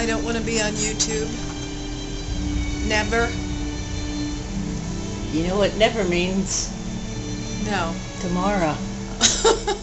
I don't want to be on YouTube. Never. You know what never means? No. Tomorrow.